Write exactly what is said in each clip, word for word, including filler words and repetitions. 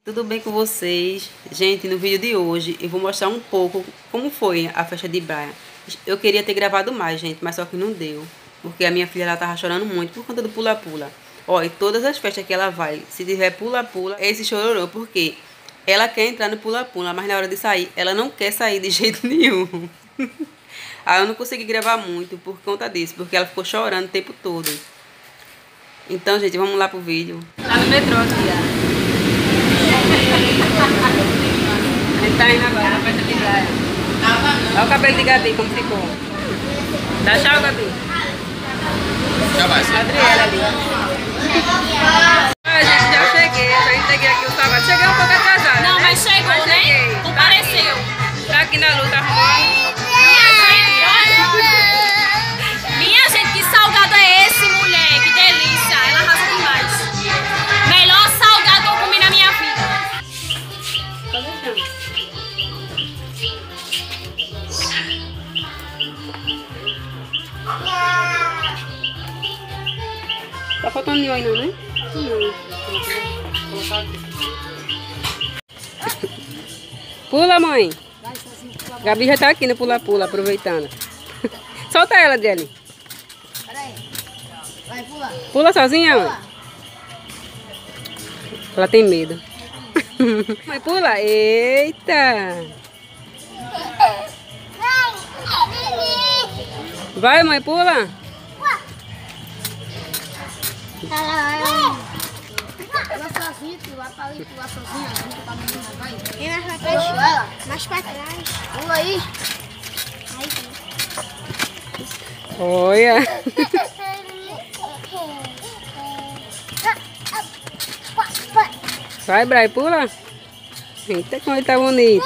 Tudo bem com vocês? Gente, no vídeo de hoje eu vou mostrar um pouco como foi a festa de Brian. Eu queria ter gravado mais, gente, mas só que não deu. Porque a minha filha, ela tava chorando muito por conta do pula-pula. Ó, e todas as festas que ela vai, se tiver pula-pula, é esse chororô. Porque ela quer entrar no pula-pula, mas na hora de sair, ela não quer sair de jeito nenhum. Aí eu não consegui gravar muito por conta disso, porque ela ficou chorando o tempo todo. Então, gente, vamos lá pro vídeo. Tá no metrô aqui, ó. A gente tá indo agora na festa de Brian. Olha o cabelo de Gabi como ficou. Dá tchau, Gabi. Já vai, sim. Adriela ali. Ah, gente, já cheguei. Já entreguei aqui o sapato. Cheguei um pouco atrasada. Não, né? mas chegou, mas né? Compareceu. Tá aqui na luta arrumando. Minha gente, que salgado é esse, mulher? Que delícia. Ela arrasa demais. Melhor salgado que eu comi na minha vida. Tá faltando ninho aí não, né? Não. Pula, mãe. Gabi já tá aqui no pula-pula, aproveitando. Solta ela, Jelly. Peraí. Vai, pula. Pula sozinha, mãe. Ela tem medo. Mãe, pula. Eita. Vai, mãe, pula. Pula sozinho, tu vai pra ali, pula sozinha. Junto com a menina, vai. Quem mais vai pra ela? Mais pra trás. Pula aí. Olha. Vai, Brian, pula. Eita, como ele tá bonito.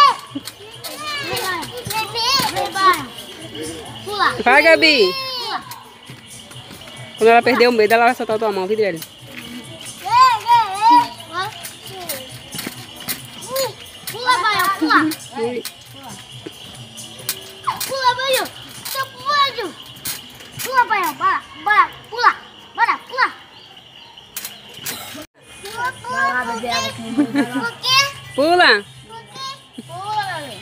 Pula. Vai, Gabi. Pula. Quando ela perder o medo, ela vai soltar a tua mão, viu, Jelly? Pula, Baio, pula. Pula, Baio. Tô pulando. Pula, Baio, bora, bora, pula. Bora, pula. Vai lá, bebê, ela tem por quê? Pula. Por quê? Pula, bebê.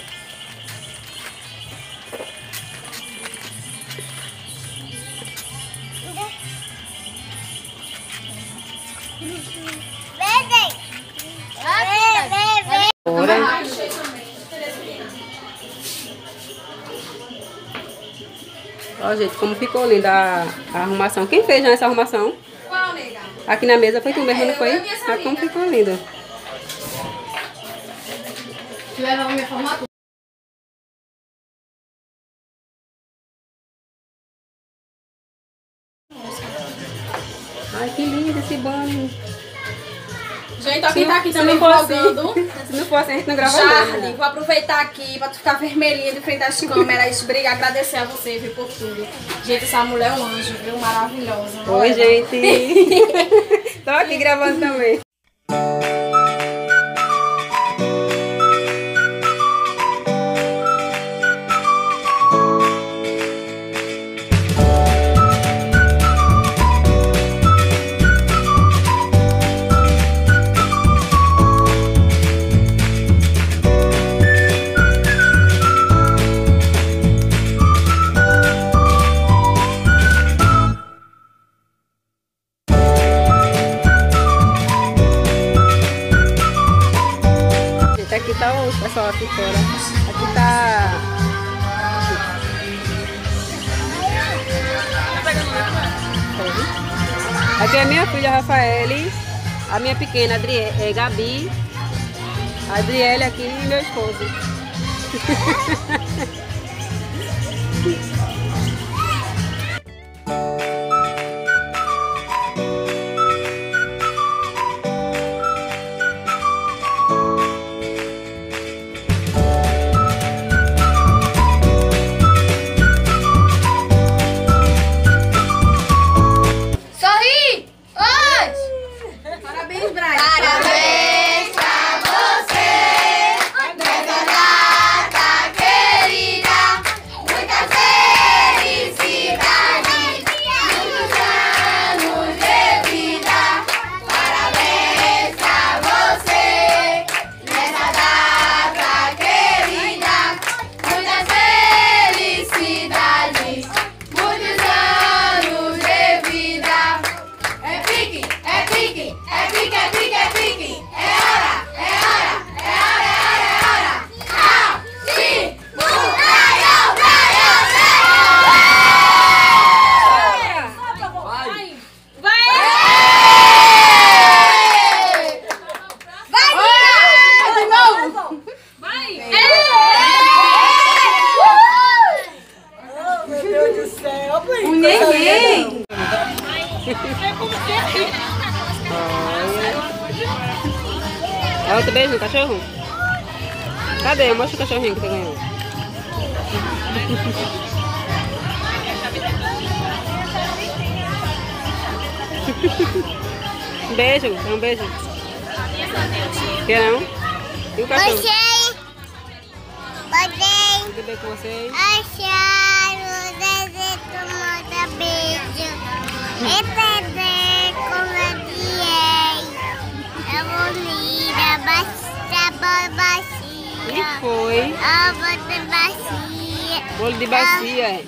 Bebê. Bebê. Bora. Ó, gente, como ficou linda a, a arrumação. Quem fez já essa arrumação? Qual, nega? Aqui na mesa foi tu mesmo, não foi? Olha como ficou lindo. Tu leva a minha formatura. Ai, que lindo esse banho. Gente, ó, quem tá aqui Se também não for assim, vlogando. se não for assim, a gente não grava Charlie, nada. vou aproveitar aqui pra tu ficar vermelhinha de frente às câmeras. Obrigada, agradecer a você, viu, por tudo. Gente, essa mulher é um anjo, viu? Maravilhosa. Oi, Olha. gente. Tô aqui gravando também. Aqui tá o pessoal aqui fora. Aqui tá... Aqui é a minha filha Rafaele, a minha pequena Adrie... é Gabi, a Adriele aqui e meu esposo. Parabéns, Brian. Parabéns pra você nessa data querida. Dá outro beijo no cachorro? Cadê? Mostra o cachorrinho que você ganhou. Um beijo, dá um beijo. Quer não? E o cachorro? Gostei. Gostei. Tudo bem com vocês? Acharam, desejo, manda beijo. E bebê, como eu disse, é bonita, basta bacia. E foi? A bota bacia. Bolo de bacia. é.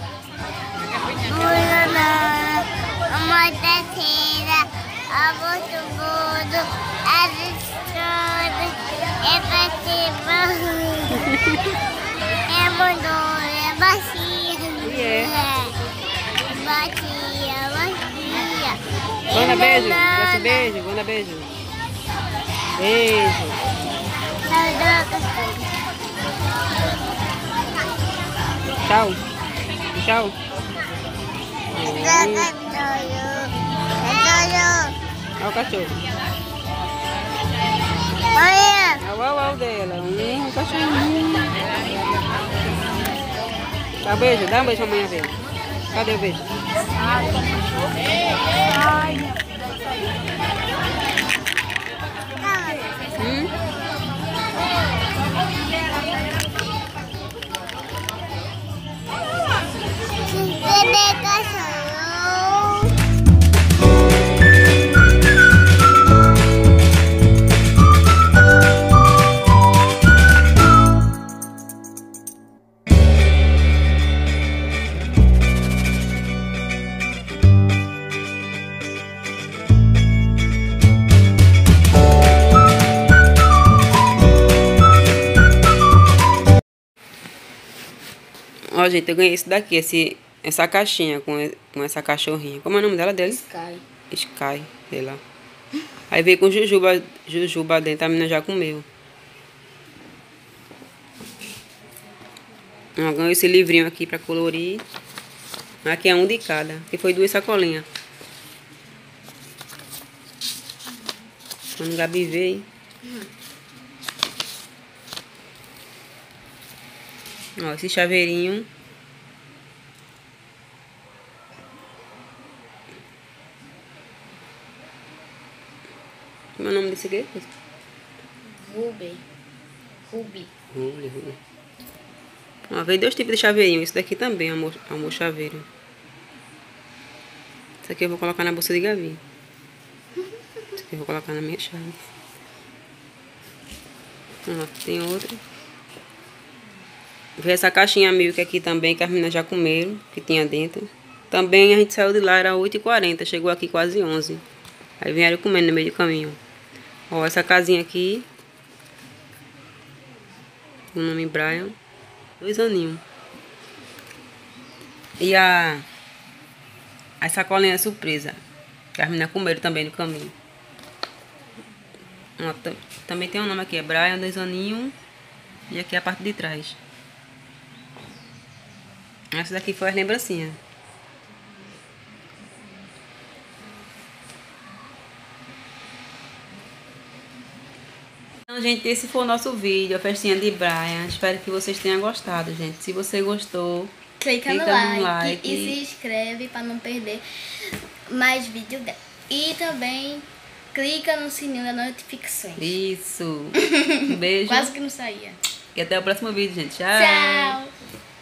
Bulana, a mordaceira, a boto gordo, a estrada, é pra ser barulho. É mandou, é bacia. É. Bacia, bacia. Manda beijo, dá esse beijo, manda beijo. Beijo. Tchau. Tchau. Olha o cachorro. Olha. É o au au dela. Um cachorrinho. Dá um beijo, dá um beijo pra amanhã ver. Cadê o beijo? Hum? Ó, gente, eu ganhei esse daqui, esse, essa caixinha com, com essa cachorrinha. Como é o nome dela dele? Sky. Sky, sei lá. Aí veio com jujuba, jujuba dentro, a menina já comeu. Ó, ganhei esse livrinho aqui pra colorir. Aqui é um de cada, que foi duas sacolinhas. Quando Gabi veio. Ó, esse chaveirinho. Como é o nome desse aqui? Ruby. Ruby. Ruby, Ruby. Ó, veio dois tipos de chaveirinho. Esse daqui também, amor, amor chaveiro. Esse aqui eu vou colocar na bolsa de Gabi. Esse aqui eu vou colocar na minha chave. Ó, tem outro. Veio essa caixinha milk aqui também, que as meninas já comeram, que tinha dentro. Também a gente saiu de lá, era oito e quarenta, chegou aqui quase onze. Aí vieram comendo no meio do caminho. Ó, essa casinha aqui. O nome Brian. Dois aninhos. E a... a sacolinha surpresa, que as meninas comeram também no caminho. Ó, também tem um nome aqui, é Brian, dois aninhos. E aqui é a parte de trás. Essa daqui foi as lembrancinhas. Então, gente, esse foi o nosso vídeo, a festinha de Brian. Espero que vocês tenham gostado, gente. Se você gostou, Clica, clica no, like no like e se inscreve para não perder mais vídeo dela. E também clica no sininho das notificações. Isso. Um beijo. Quase que não saía. E até o próximo vídeo, gente. Tchau. Tchau.